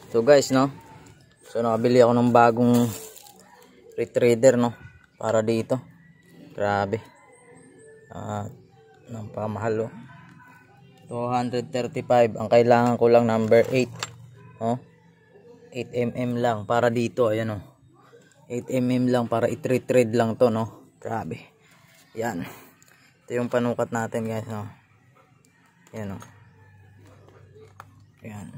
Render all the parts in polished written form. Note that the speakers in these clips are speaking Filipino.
So guys, no. So nakabili ako ng bagong retriever, no, para dito. Grabe. Napakamahal, oh. 235. Ang kailangan ko lang number 8. Oh. 8mm lang para dito, ayan, oh. 8mm lang para i-tread lang to, no. Grabe. Yan. Ito yung panukat natin, guys, no. Ayan, oh. Ayan.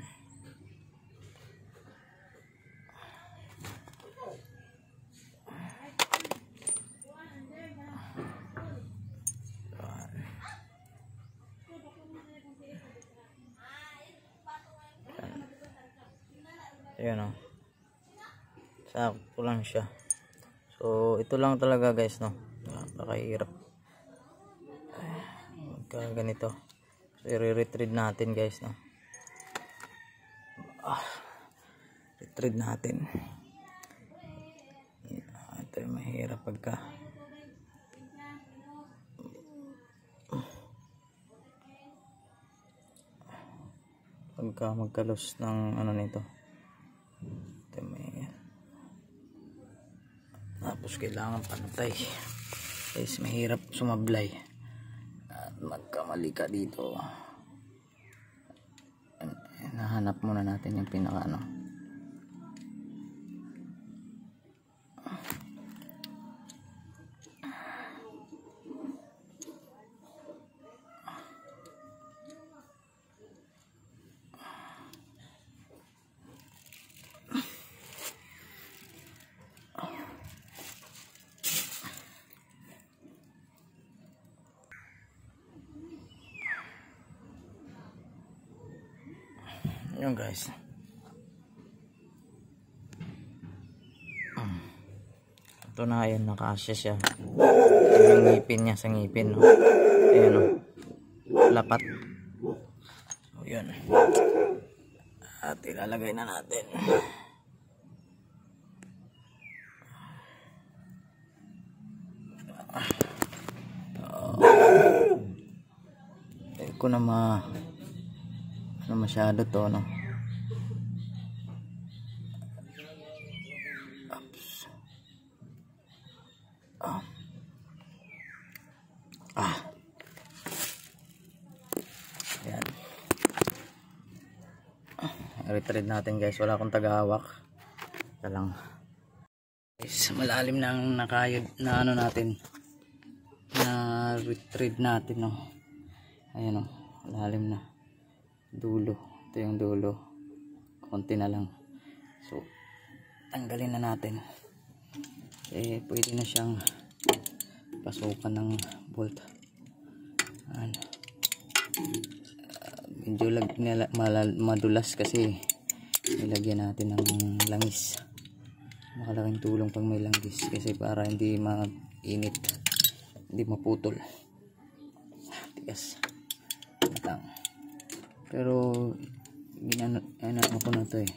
Ayan, oh. Sakto lang siya. So ito lang talaga, guys, no. Napakahirap magka ganito. So i-retrieve natin, guys, no. Retrieve natin. Ito yung mahirap pagka magkalos ng ano nito. Ito may, tapos kailangan pantay, guys. Mahirap sumablay at magkamali ka dito. Nahanap muna natin yung pinaka ano. Yun, guys. Ito na, ayan, nakasya siya. Yung ngipin niya sa ngipin, no? Ayan, no? Lapat. So yun. At ilalagay na natin. Ko na masyado to, no. Ayan. Retrieve natin, guys. Wala akong tagahawak. Ito lang, guys. Malalim na ang nakayod na ano natin, na retrieve natin, no. Ayan, no. Malalim na dulo. Ito yung dulo, konti na lang. So tanggalin na natin. Pwede na siyang pasukan ng bolt. Medyo madulas kasi nilagyan natin ng langis. Makalaking tulong pag may langis, kasi para hindi mainit, hindi maputol. Tigas. Matang. Pero ano ko na to,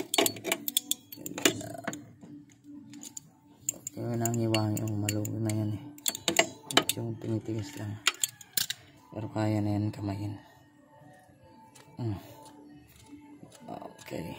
kaya nangiwangi yung malugo na yan, yung tumitigas lang, pero kaya na yan kamayin. Okay,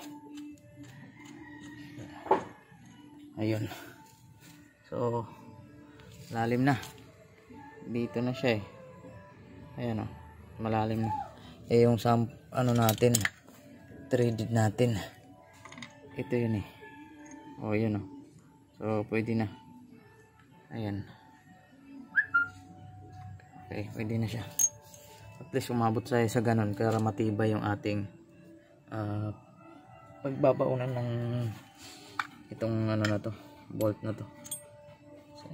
ayun. So malalim na dito na siya, ayan, oh. Malalim na. Yung ano natin, threaded natin, ito yun, yun, oh. So pwede na, ayan. Okay, pwede na siya. At least umabot sa ganun para matibay yung ating pagbabaunan ng itong ano na to, bolt na to. So,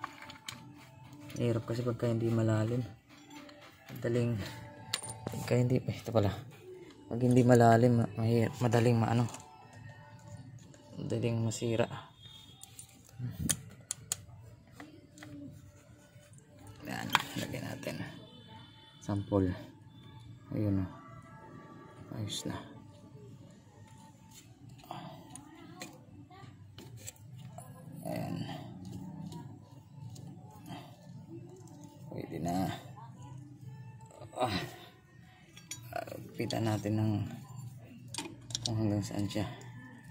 hirap kasi pagka hindi malalim. Madaling pagka hindi, ito pala, pag hindi malalim, madaling madaling masira. Yan, lagyan natin sample. Ayun, oh. Ayos na. Ayan, pwede na. Pita natin ng kung hanggang saan siya.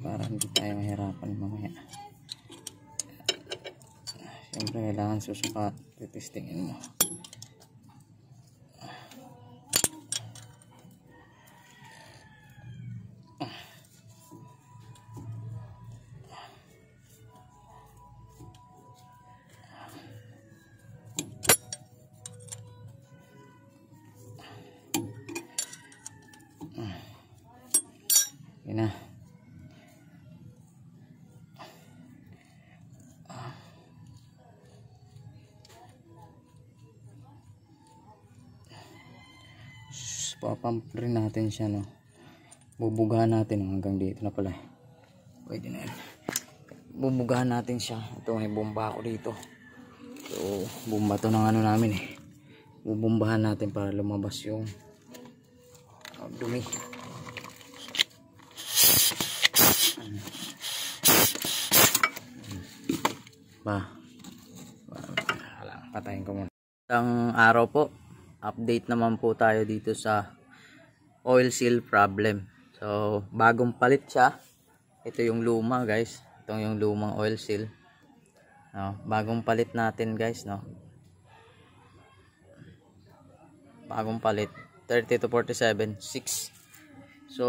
para hindi tayo mahirapan mamaya. Siyempre kailangan susukat, titestingin mo. Yun na. Papump rin natin siya, no. Bubugahan natin hanggang dito na pala. Pwede na yan. Bubugahan natin siya. Ito, may bomba ako dito. So, bomba to ng ano namin eh. Bubombahan natin para lumabas yung dumi. Patayin ko muna. Isang araw po, update naman po tayo dito sa oil seal problem. So bagong palit siya. Ito yung luma, guys. Ito yung lumang oil seal, no? Bagong palit natin, guys, no? Bagong palit 30 to 47 6. So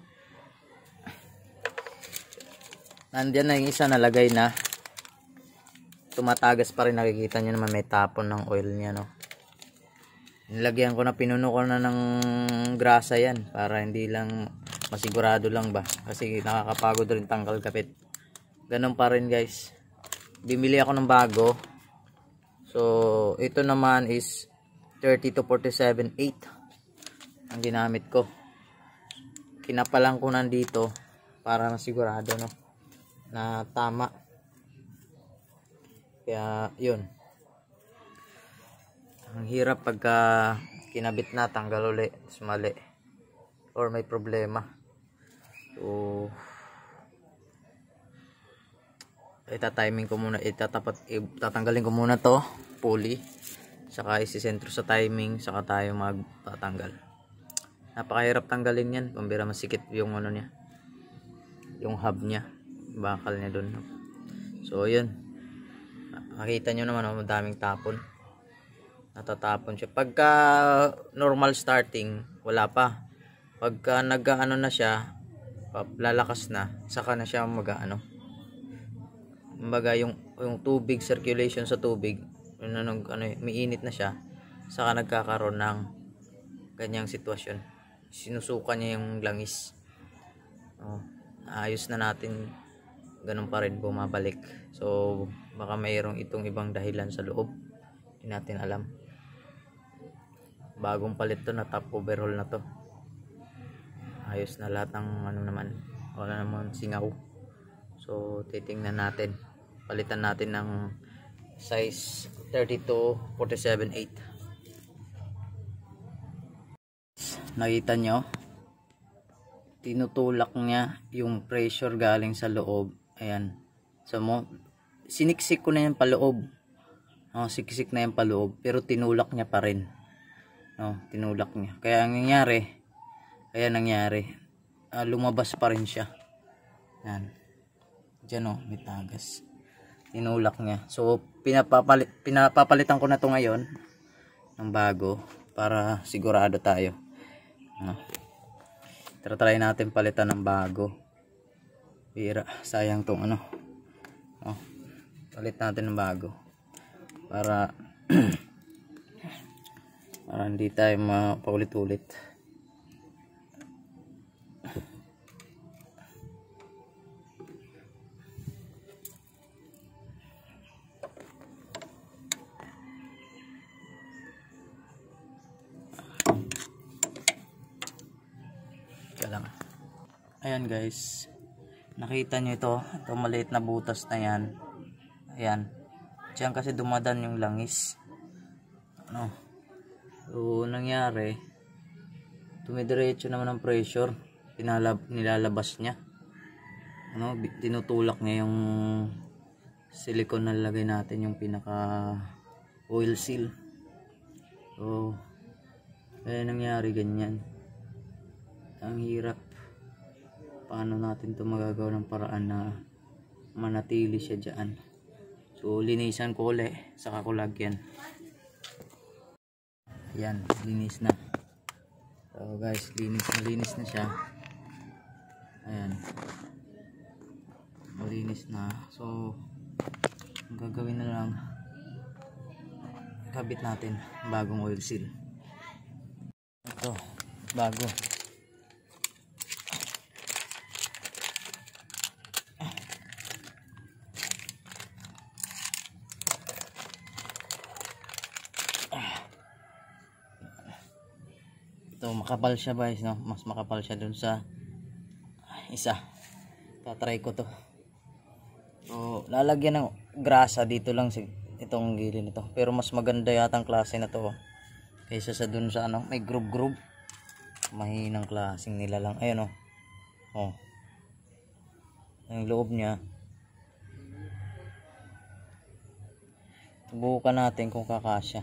nandiyan na yung isa nalagay na tumatagas pa rin. Nakikita nyo naman may tapon ng oil niya, no. Nilagyan ko na, pinuno ko na ng grasa yan para hindi lang, masigurado lang ba, kasi nakakapagod rin tanggal kapit. Ganun pa rin, guys. Bimili ako ng bago. So ito naman is 30 to 47 8 ang ginamit ko. Kinapalan ko nandito para masigurado, no, na tama. Kaya yun, ang hirap pagka kinabit na, tanggal uli, mali or may problema. So itatiming ko muna, tatanggalin ko muna to pulley, saka isisentro sa timing, saka tayo magtatanggal. Napakahirap tanggalin yan, pambira masikip yung ano niya, yung hub niya, bakal niya dun. So yun, makita nyo naman, oh, madaming tapon, natatapon siya. Pagka normal starting, wala pa. Pagka nag-ano na siya, lalakas na, saka na siya mag-ano, kumbaga yung tubig, circulation sa tubig, umiinit na siya, saka nagkakaroon ng ganyang sitwasyon. Sinusuka niya yung langis. Ayos na natin, ganun pa rin, bumabalik. So baka mayroong itong ibang dahilan sa loob, hindi natin alam. Bagong palit to, na top overhaul na to. Ayos na lahat ng ano naman, wala naman singaw. So titingnan natin, palitan natin ng size 30 to 47 8. Nakita nyo, tinutulak niya yung pressure galing sa loob. Ayan, so siniksik ko na yan paloob, no, siksik na yan paloob, pero tinulak niya pa rin, no, tinulak niya. Kaya ang nangyari, lumabas pa rin siya. Yan, dyan, oh, may tagas, tinulak niya. So pinapapalitan ko na to ngayon ng bago para sigurado tayo, no. Try natin palitan ng bago. Bira, sayang tong ano, oh, palit natin ng bago para para hindi tayo mapaulit-ulit. Ayan, guys, nakita nyo ito maliit na butas na yan. Ayan, diyan kasi dumadan yung langis, ano. So nangyari, tumidiretso naman ang pressure, nilalabas niya, ano, tinutulak niya yung silicone na lalagay natin, yung pinaka oil seal. So kaya nangyari ganyan, ang hirap. paano natin to magagawa ng paraan na manatili siya dyan. So linisan ko ulit, saka ko lagyan. Yan, linis na. So guys, linis na siya. Ayan, malinis na. So ang gagawin na lang, kabit natin bagong oil seal. Ito, bago. Ito, makapal siya guys, no? Mas makapal siya dun sa isa. Tatry ko to. So lalagyan ng grasa dito lang sa itong gilid nito, pero mas maganda yata ang klase na to kaysa sa dun sa ano, may groove. Mahinang klaseng nila lang. Ayun oh. Oh. Ang loob niya. Subukan natin kung kakasya.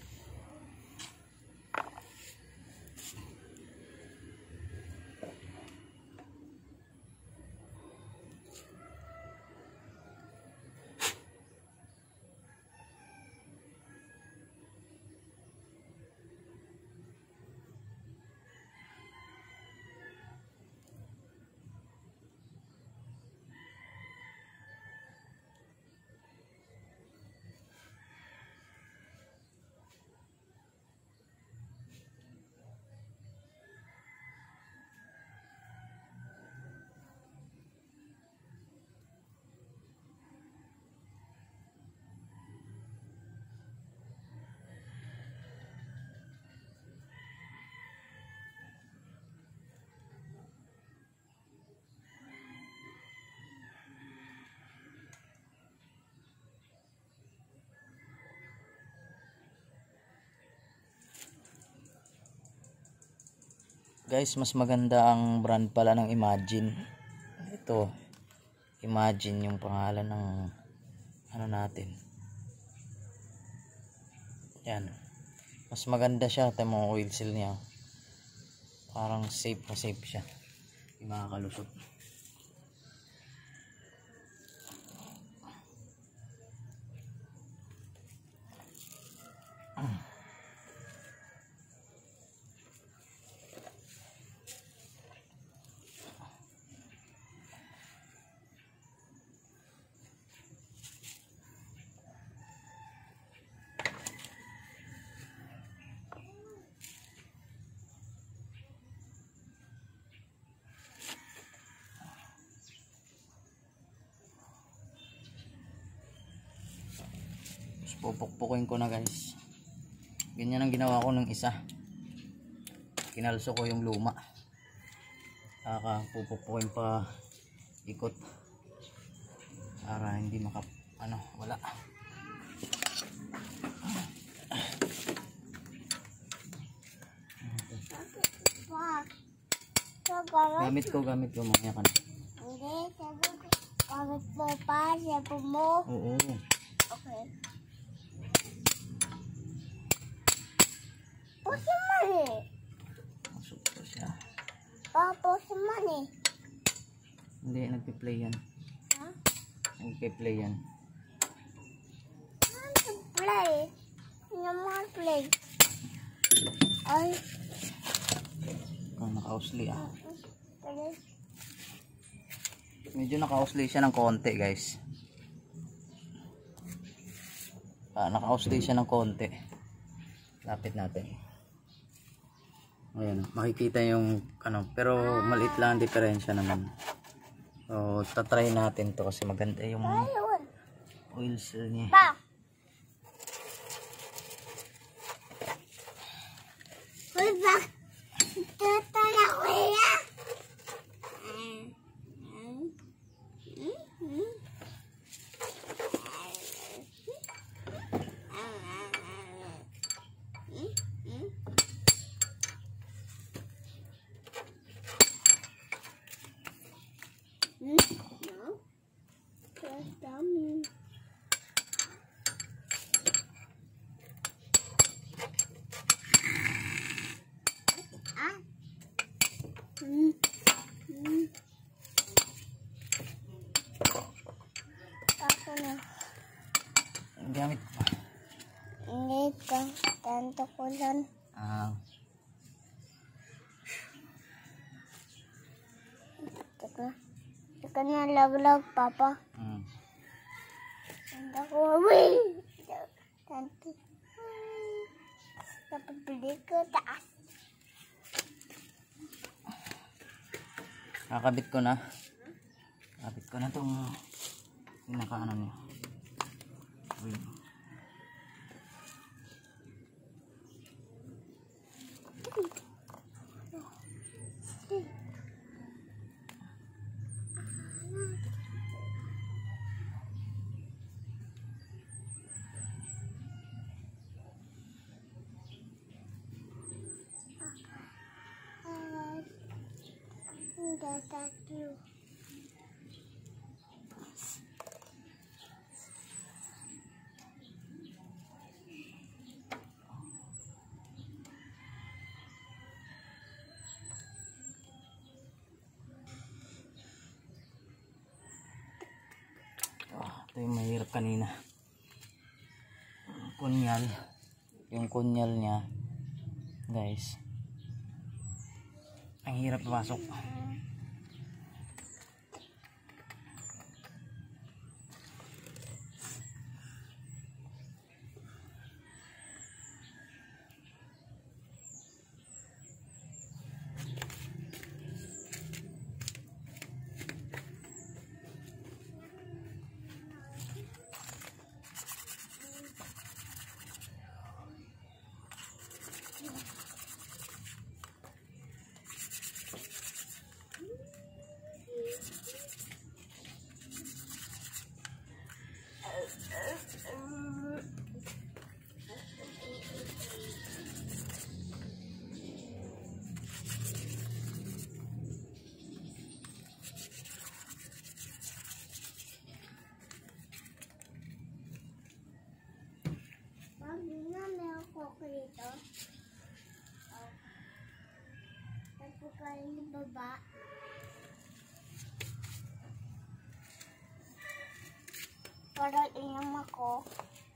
Guys, mas maganda ang brand pala ng Imagine. Ito, Imagine yung pangalan ng ano natin. Yan. Mas maganda siya, tamo oil seal niya. Parang safe na safe siya. Hindi makakalusot. Pupukpukin ko na guys. Ganyan ang ginawa ko ng isa. Kinalso ko yung luma. Pupukpukin pa ikot para hindi wala. Gamit ko mamaya ka na. Hindi, gamit mo pa, sabi mo. Oo. Okay. Puso man eh. Masuk ko siya. Puso man eh. Hindi, nagpi-play yan. Ha? Nagpi-play yan. Ano play? Ano man play? Ay. Kung naka-usli Play. Medyo naka-usli siya ng konti guys. Naka-usli siya ng konti. Lapit natin. Ayan, makikita yung pero maliit lang ang diferensya naman. So tatry natin to kasi maganda yung oil seal niya. Pa. Hoy ba? Tutulak ko yan. No. Just dummy. Ah. gamit mo? Hindi ka. Tanto ko lang. Teka na laglag, Papa. Tanto ko. Tanto. Dapat bili ko taas. Kakabit ko na. Kakabit ko na itong pinaka-ano niya. Wait. Thank you. Ito yung mahirap kanina. Kunyal. Yung kunyal niya, guys, ang hirap pasok. Dito. Tapos kayo ng baba. Para inom ako.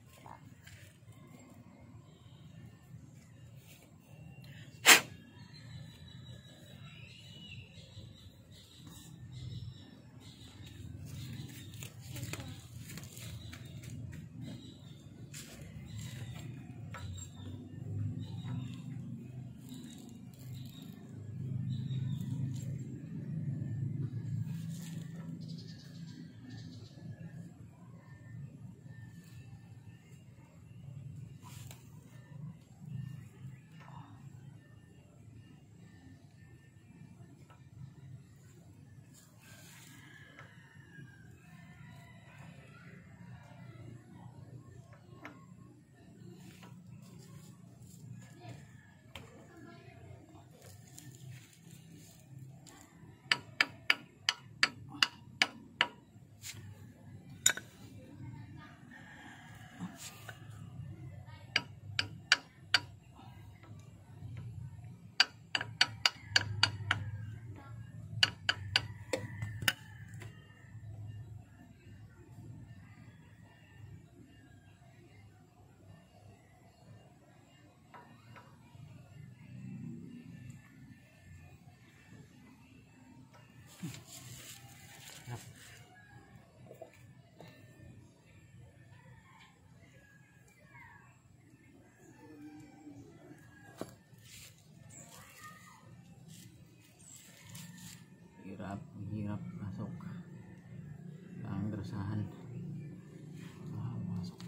Hirap masuk ang gerasahan. Masuk.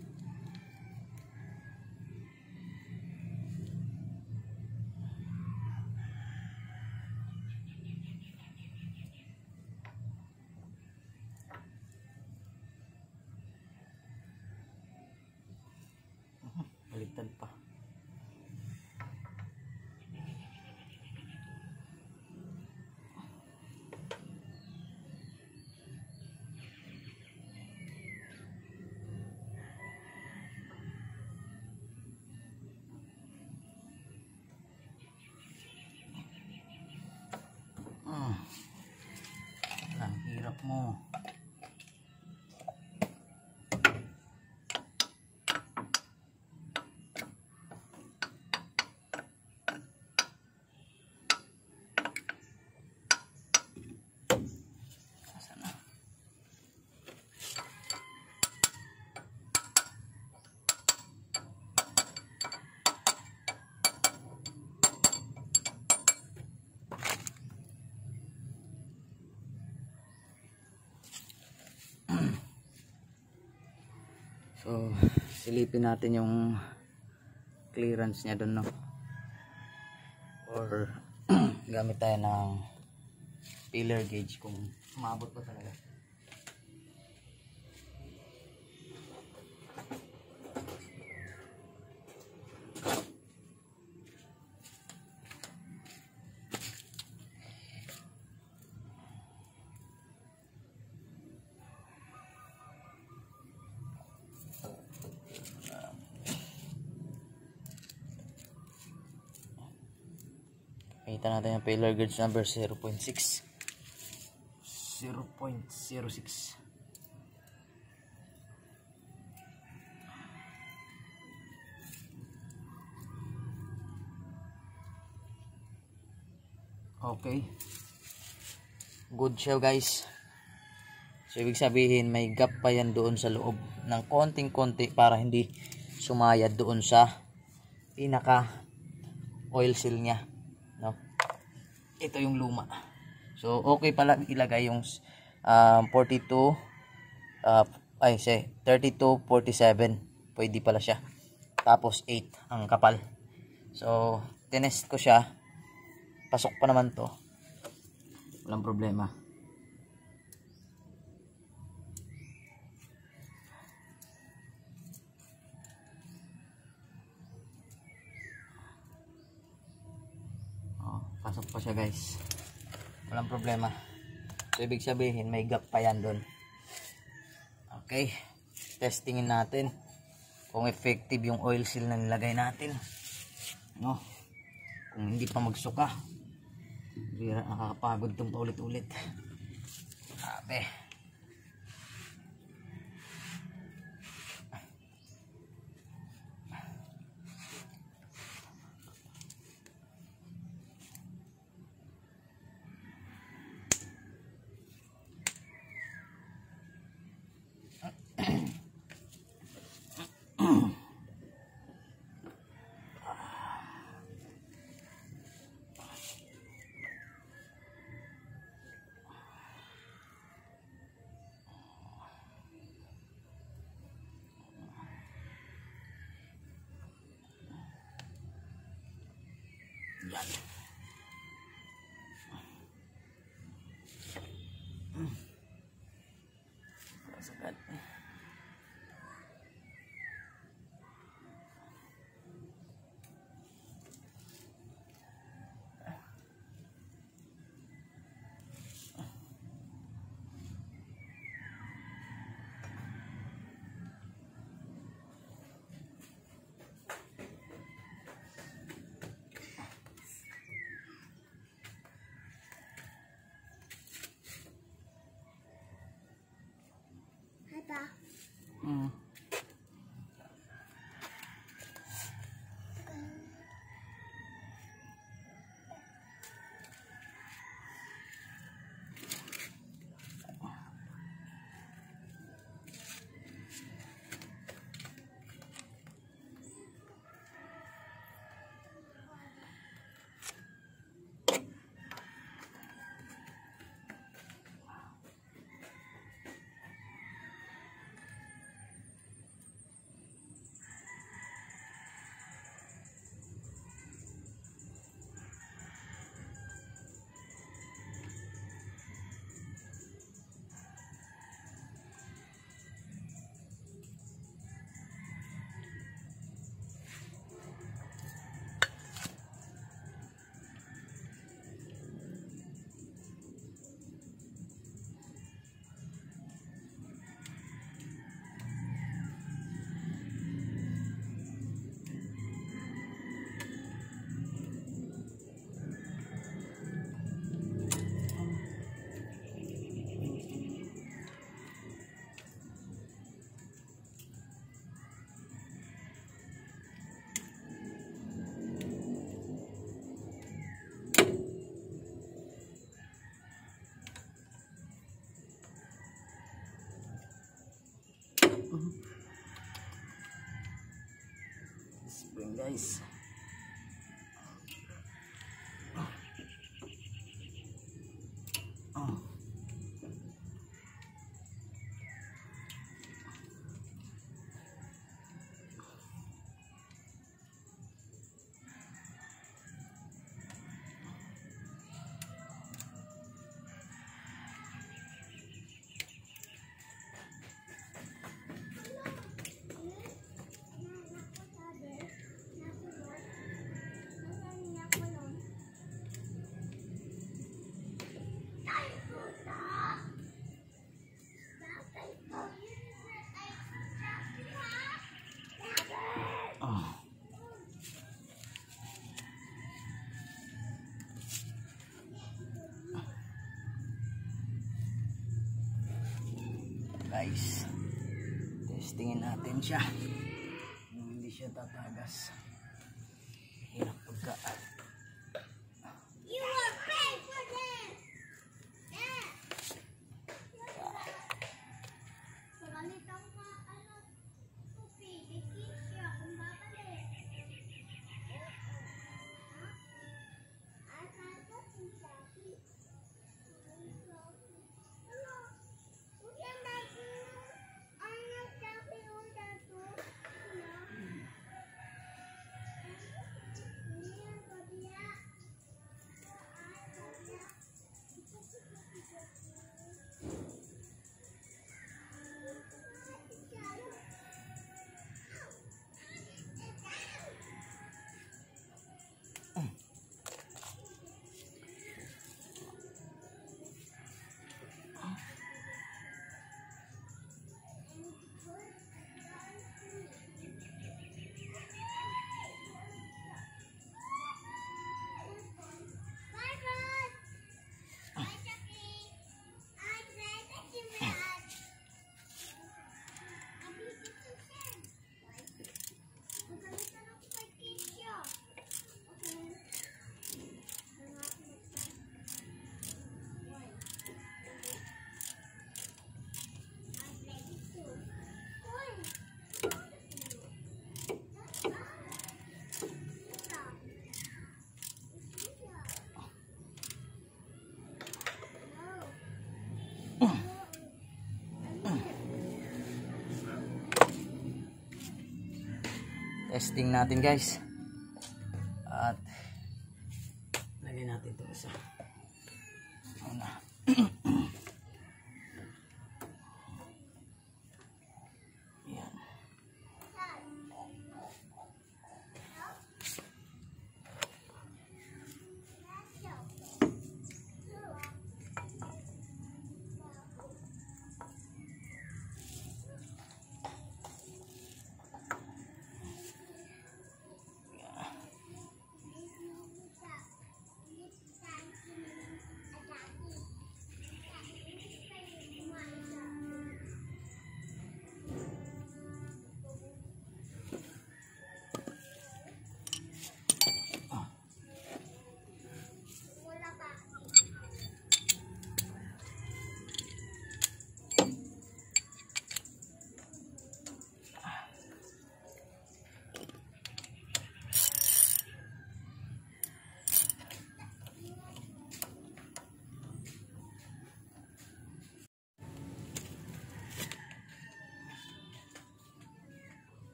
Baliktad pa. Ang hirap mo. So silipin natin yung clearance niya doon, no? Or gamit tayo ng feeler gauge kung umabot pa talaga. Kita natin yung failure gauge number 0.6. 0.06. Okay. Good siya guys. So ibig sabihin may gap pa yan doon sa loob ng konting-konti para hindi sumayad doon sa pinaka oil seal niya, no? Ito yung luma. So okay pala ilagay yung 32 47. Pwede pala siya. Tapos 8 ang kapal. So tinest ko siya. Pasok pa naman to. Walang problema. Pasok pa siya guys. Walang problema. So ibig sabihin may gap pa yan doon. Okay. Testingin natin kung effective yung oil seal na nilagay natin. No? Kung hindi pa magsuka. Bira, nakakapagod itong paulit-ulit. Grabe. Yan. Sagad. Hmm. Spring guys. guys. Testingin natin siya. Hindi siya tatagas. Hirap pagka. You will pay for them. Yeah. Pagalit ang pupi. Dikit siya kung babalik. Asan ko si Shaki? Testing natin guys. At lagyan natin ito isa. Una.